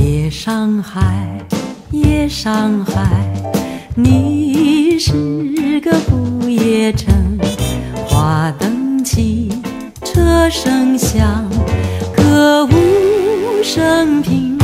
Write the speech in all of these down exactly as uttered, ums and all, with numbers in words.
夜上海，夜上海，你是个不夜城。花灯起，车声响，歌舞升平。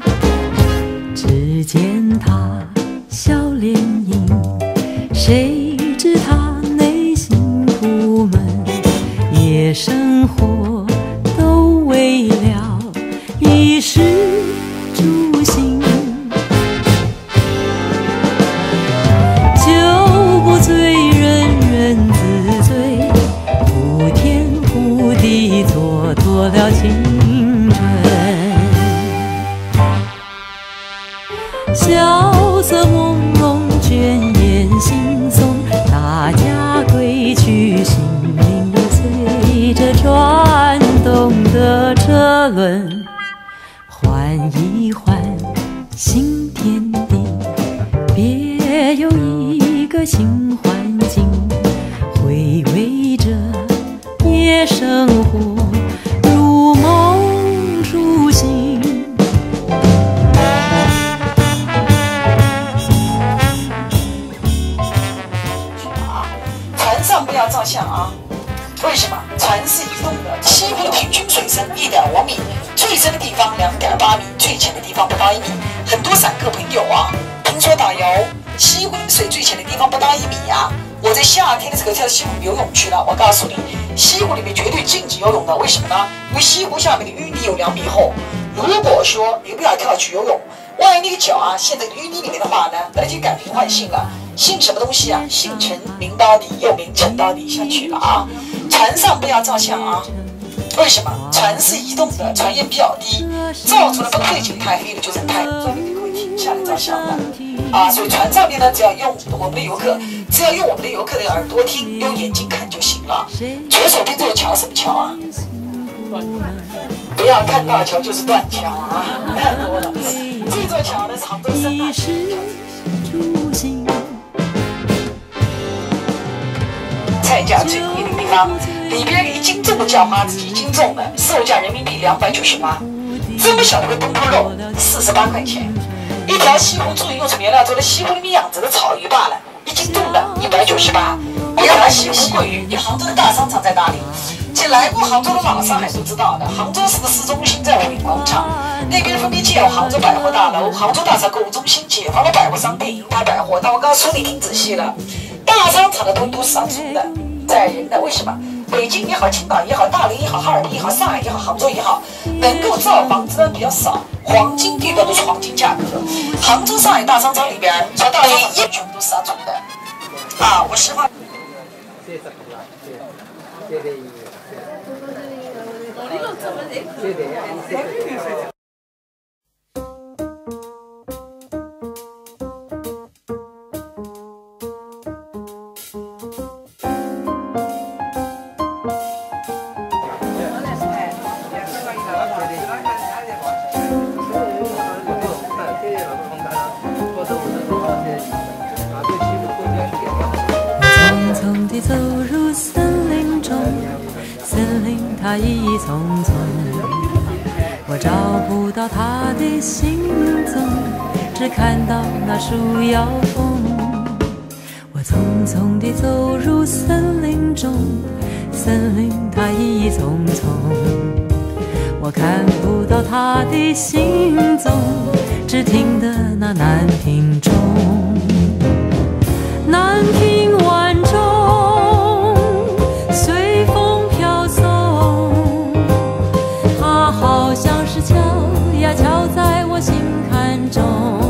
只见他笑脸迎，谁知他内心苦闷。夜生活都为了衣食住行，酒不醉人人自醉，呼天呼地蹉跎了青春。萧瑟朦胧，倦眼惺忪，大家归去，心灵都随着转动的车轮，换一换新天地，别有一个新环境，回味着夜生活，如梦初醒。 船上不要照相啊！为什么？船是移动的，西湖的平均水深一点五米，最深的地方两点八米，最浅的地方不到一米。很多散客朋友啊，听说打游，西湖水最浅的地方不到一米呀、啊。我在夏天的时候跳到西湖游泳去了，我告诉你，西湖里面绝对禁止游泳的，为什么呢？因为西湖下面的淤泥有两米厚。如果说你不要跳去游泳，万一你的脚啊陷在淤泥里面的话呢，那就改名换姓了。姓什么东西啊？姓陈，名到底，又名陈到底下去了啊！船上不要照相啊！为什么？船是移动的，船沿比较低，照出来不对劲，太黑了就是太，专门就会停下来照相的啊！所以船上面呢，只要用我们的游客，只要用我们的游客的耳朵听，用眼睛看就行了。左手边这座桥什么桥啊？不要看大桥就是断桥啊！太多了。这座桥呢是杭州深大桥。菜价最贵的地方，里边一斤重的叫花子，一斤重的售价人民币两百九十八，这么小的个东坡肉四十八块钱，一条西湖猪用什么原料做的？西湖里面养殖的草鱼罢了，一斤重的一百九十八。一条西湖桂鱼，你杭州的大商场在哪里？其实来过杭州的老上海都知道的，杭州市的市中心在五菱广场，那边分别建有杭州百货大楼、杭州大厦购物中心、解放的百货商店、银泰百货。但我告诉你，听仔细了。大商场的东西都是上租的，载人的。为什么？北京也好，青岛也好，大连也好，哈尔滨也好，上海也好，杭州也好，能够造房子的比较少，黄金地段都是黄金价格。杭州、上海大商场里边，说大商场全部都是上租的。啊，我实话。 匆匆地走入森林中，森林它一丛丛，我找不到它的行踪，只看到那树摇风。我匆匆地走入森林中，森林它一丛丛，我看不到它的行踪，只听得那南屏钟。南屏晚钟随风飘送，它好像是敲呀敲在我心坎中。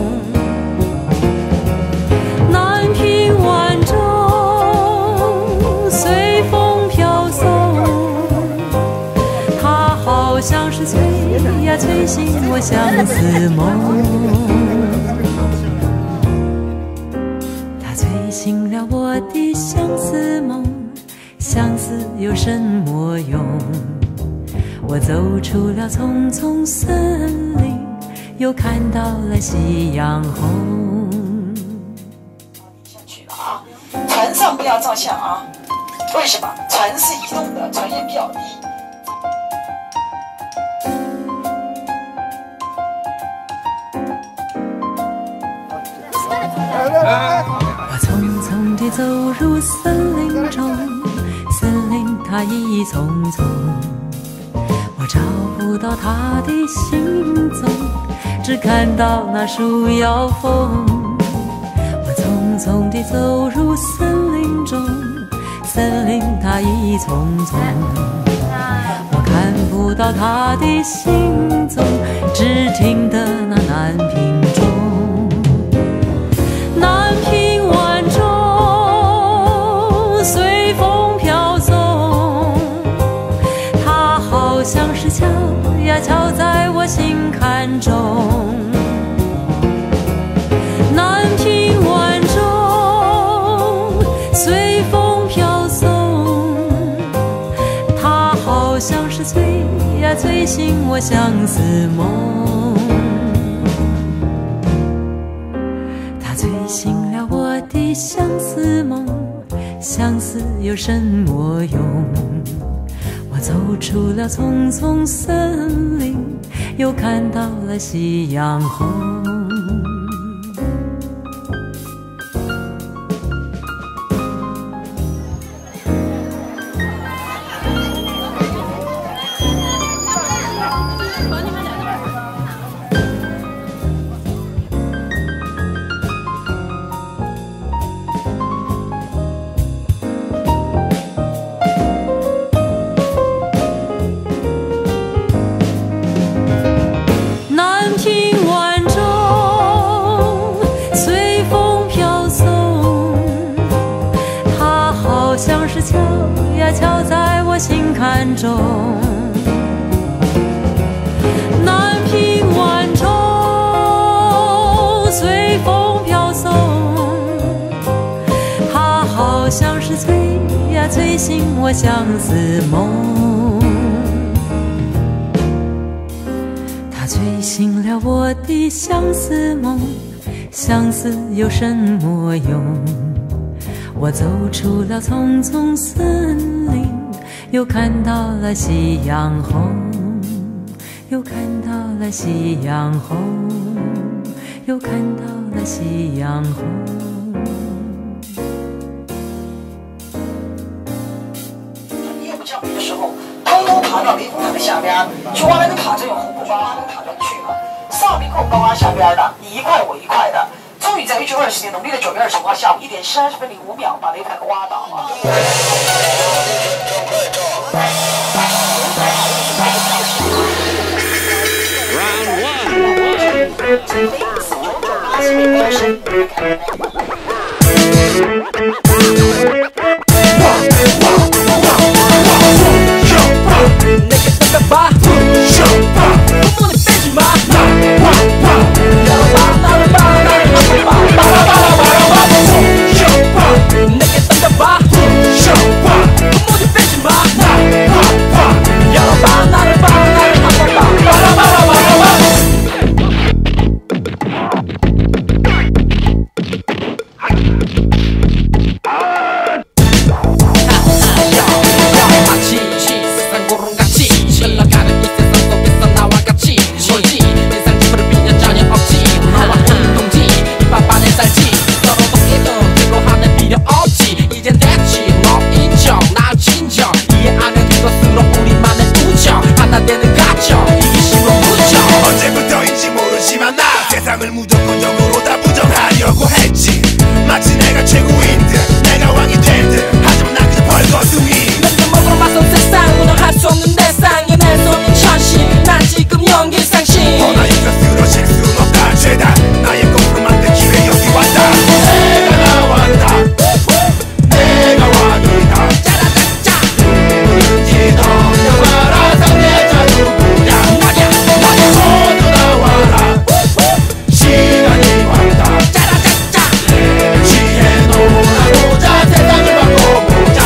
南屏晚钟随风飘送，它好像是催呀催醒我相思梦。醒了我的相思梦，相思有什么用？我走出了丛丛森林，又看到了夕阳红。 下去了啊！船上不要照相啊！为什么？船是移动的，船沿比较低。 我匆匆地走入森林中，森林它一丛丛，我找不到它的行踪，只看到那树摇风。我匆匆地走入森林中，森林它一丛丛，我看不到它的行踪，只听得那南屏钟。南屏晚钟随风飘送，它好像是敲呀敲在我心坎中。南屏晚钟随风飘送，它好像是催呀催醒我相思梦。它催醒了我的相思梦，相思有什么用？我走出了丛丛森林，又看到了夕阳红。敲呀敲在我心坎中，南屏晚钟随风飘送，它好像是催呀催醒我相思梦。它催醒了我的相思梦，相思有什么用？我走出了丛丛森林，又看到了夕阳红，又看到了夕阳红，又看到了夕阳红。 夜不降临的时候，偷偷爬到雷峰塔的下边，去挖那个塔，这用红布包挖那个塔上去了。上面跟我们挖下边的，你一块我一块的。终于在一九二十年农历的九月二十五号下午一点三十分零五秒，把雷峰塔给挖倒了。 세상을 무조건적으로 다 부정하려고 했지. 마치 내가 최고인 듯 내가 왕이 된 듯. 하지만 난 그저 벌거숭이. 내가 먹으러 맞선 세상 무너할 수 없는 대상. 얘네 손이 천신 난 지금 연기 상신. 허나 이거 스스로 실수는 없다. 죄다 나의 꿈으로 만든 기회 여기 왔다. 내가 나왔다. 내가 와들다. 짜라짜짜 누군지 넘겨봐라. 상대자 누구냐. 너냐 너냐 모두 나와라. 시간이 왔다. 짜라짜짜 취해 놀아보자. 세상을 바꿔보자.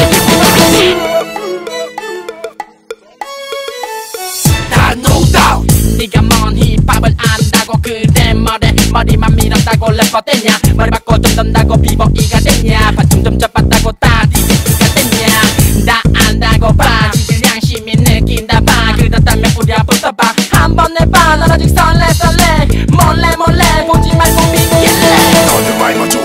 다 no doubt. 네가 뭔 힙합을 안다고 그래 뭐래. 머리만 밀었다고 래퍼 됐냐. 머리 바꿔 좀 던다고 비보이가 됐냐. 발등 좀 접었다고 다 디제이가 됐냐. 다 안다고 봐. 지질 양심이 느낀다 봐. 그렇다면 우리부터 봐. 한번 해봐. 넌 아직 설레 설레. 몰래 몰래 보지 말고 믿길래. 너는 말 멈춰.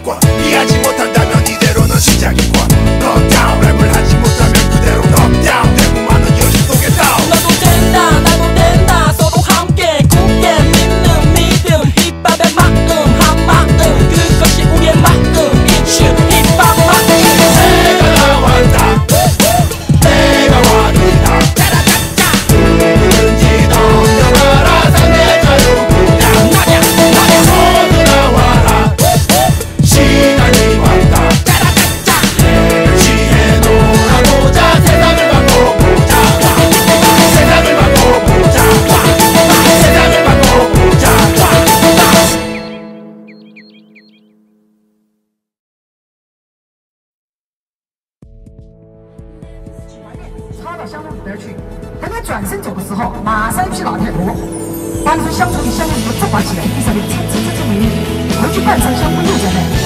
시작이고 이해하지 못한다면 이대로는 시작이고 넉다운 랩을 하지 못하면 그대로 넉다운 되고 많은 현실 속에 다운 너도 된다 나도 된다 서로 함께 굳게 믿는 믿음 힙합의 마음 한 마음 그것이 우리의 마음 It's 힙합 마음 내가 나왔다 내가 왔다 누구든지 덤벼봐라 상대가 누구냐 나냐 나냐 모두 나와라 시간이 왔다 지혜 놀아보자 세상을 바꿔보자 세상을 바꿔보자 세상을 바꿔보자 插到香炉里边去。等他转身走的时候，马上一匹老太婆把你从香炉里香炉里面抓起来，地上面蹭蹭蹭蹭没回去半场香炉又在那里。